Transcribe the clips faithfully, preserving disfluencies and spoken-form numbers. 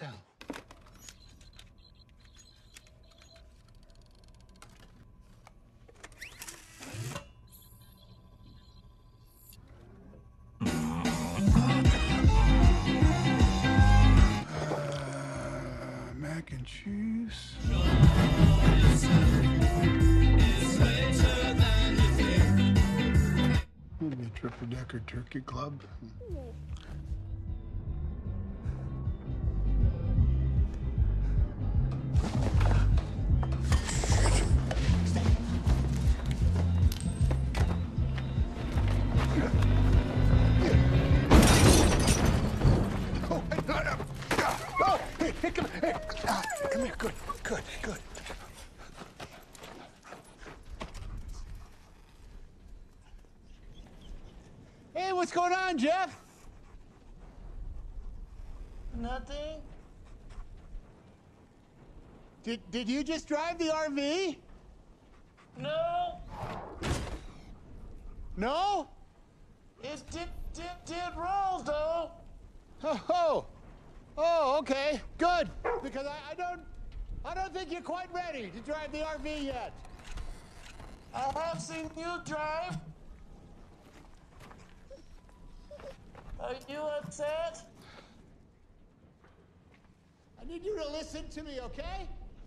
down. Mac and cheese. Maybe a triple decker turkey club. Oh, hey, hey, come, hey, ah, come here. Good, good, good. Hey, what's going on, Jeff? Nothing. Did, did you just drive the R V? No. No? It did, did, did roll, though. Oh, oh, oh, okay, good. Because I, I don't, I don't think you're quite ready to drive the R V yet. I have seen you drive. Are you upset? I need you to listen to me, okay?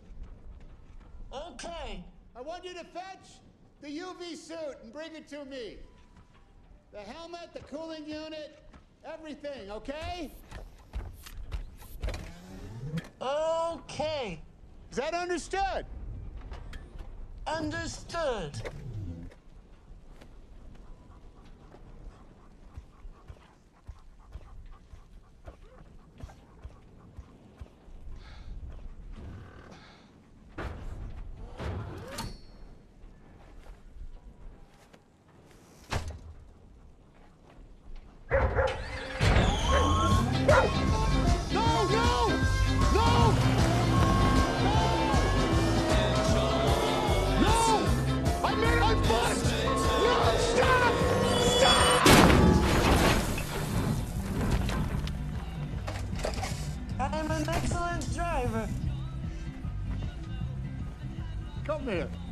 Okay. I want you to fetch the U V suit and bring it to me. The helmet, the cooling unit, everything, okay? Okay. Is that understood? Understood. No, no! No! No! I made my foot! No, stop! Stop! I'm an excellent driver. Come here.